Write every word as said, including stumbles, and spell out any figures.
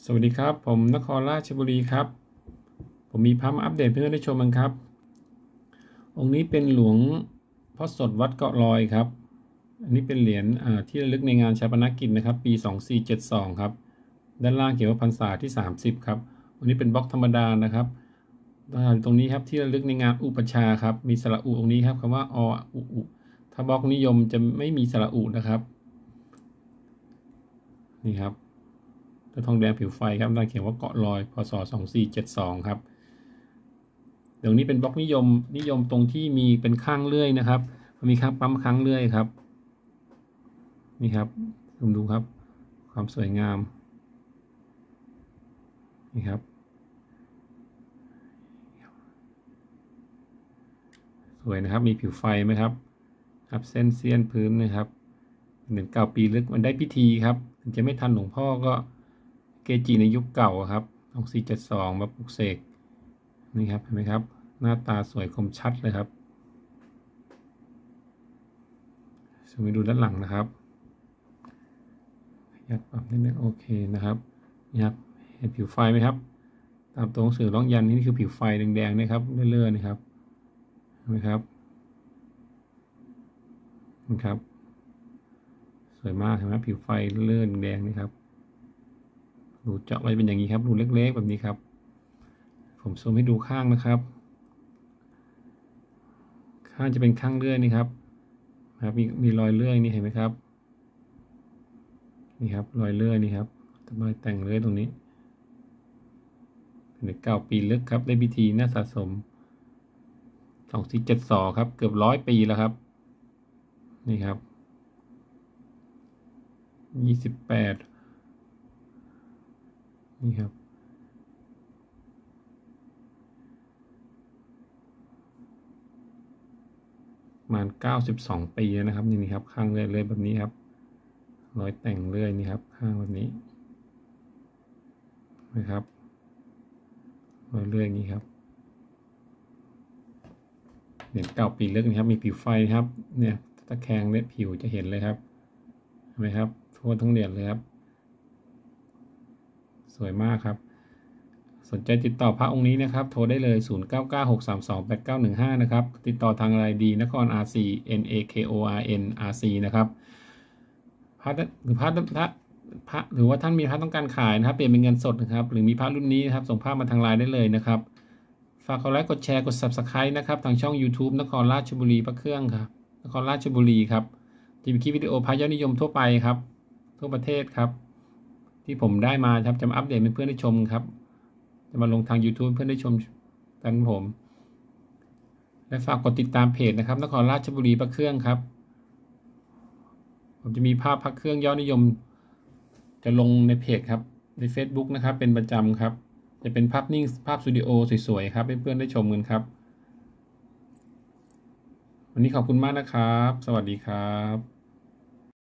สวัสดีครับผมนครราชบุรีครับผมมีพระมาอัปเดตเพื่อนได้ชมกันครับองค์นี้เป็นหลวงพ่อสดวัดเกาะลอยครับอันนี้เป็นเหรียญที่ระลึกในงานชาปนกิจนะครับปีสองสี่เจ็ดสองครับด้านล่างเขียนว่าพรรษาที่สามสิบครับอันนี้เป็นบล็อกธรรมดานะครับตรงนี้ครับที่ระลึกในงานอุปชาครับมีสระอุองค์นี้ครับคำว่าออุอุถ้าบล็อกนิยมจะไม่มีสระอุนะครับนี่ครับตัวทองแดงผิวไฟครับด้านเขียนว่าเกาะลอยพศสองสี่เจ็ดสองครับเดี๋ยวนี้เป็นบล็อกนิยมนิยมตรงที่มีเป็นข้างเลื่อยนะครับมันมีข้างปั๊มข้างเลื่อยครับนี่ครับดูดูครับความสวยงามนี่ครับสวยนะครับมีผิวไฟไหมครับครับเส้นเสี้ยนพื้นนะครับหนึ่งเก่าปีลึกมันได้พิธีครับถึงจะไม่ทันหลวงพ่อก็เกจิในยุคเก่าครับสองสี่เจ็ดสองมาปลุกเสกนี่ครับเห็นไหมครับหน้าตาสวยคมชัดเลยครับสมมติดูด้านหลังนะครับอยากปรับนิดนึงโอเคนะครับนี่ครับเห็นผิวไฟไหมครับตามตัวหนังสือร้องยันนี่คือผิวไฟแดงๆนะครับเลื่อนๆนะครับเห็นไหมครับนะครับสวยมากเห็นไหมผิวไฟเลื่อนแดงนี่ครับรูเจาะไว้เป็นอย่างนี้ครับรูเล็กๆแบบนี้ครับผมซูมให้ดูข้างนะครับข้างจะเป็นข้างเลื่อยนี่ครับครับมีมีรอยเลื่อยนี่เห็นไหมครับนี่ครับรอยเลื่อยนี่ครับทำไมแต่งเลื่อยตรงนี้เป็นเก้าปีลึกครับได้พิธีน่าสะสมสองสี่เจ็ดสองครับเกือบร้อยปีแล้วครับนี่ครับยี่สิบแปดนี่ครับประมาณเก้าสิบสองปีนะครับนี่ครับข้างเลื่อยเลยแบบนี้ครับรอยแต่งเลื่อยนี่ครับข้างแบบนี้นะครับรอยเลื่อยนี้ครับเหรียญเก้าปีลึกนะครับมีผิวไฟครับเนี่ยตะแคงเล็บผิวจะเห็นเลยครับเห็นไหมครับทั่วทั้งเหรียญเลยครับสวยมากครับสนใจติดต่อพระองค์นี้นะครับโทรได้เลยศูนย์ เก้า เก้า หก สาม สอง แปด เก้า หนึ่ง ห้านะครับติดต่อทางไลน์ดีนคร อาร์ ซี เอ็น เอ เค โอ อาร์ เอ็น อาร์ ซี นะครับพระหรือพระพระพระหรือว่าท่านมีพระต้องการขายนะครับเปลี่ยนเป็นเงินสดนะครับหรือมีพระรุ่นนี้นะครับส่งภาพมาทางไลน์ได้เลยนะครับฝากกดไลค์กดแชร์กด ซับสไครบ์ นะครับทางช่อง ยูทูบ นครราชบุรีพระเครื่องครับนครราชบุรีครับจะมีคลิปวิดีโอพระยอดนิยมทั่วไปครับทั่วประเทศครับที่ผมได้มาครับจะมาอัปเดตให้เพื่อนได้ชมครับจะมาลงทาง ยูทูบ เพื่อนได้ชมกันผมและฝากกดติดตามเพจนะครับนครราชบุรีพระเครื่องครับผมจะมีภาพพระเครื่องยอดนิยมจะลงในเพจครับใน Facebook นะครับเป็นประจำครับจะเป็นภาพนิ่งภาพสตูดิโอสวยๆครับให้เพื่อนได้ชมกันครับวันนี้ขอบคุณมากนะครับสวัสดีครับ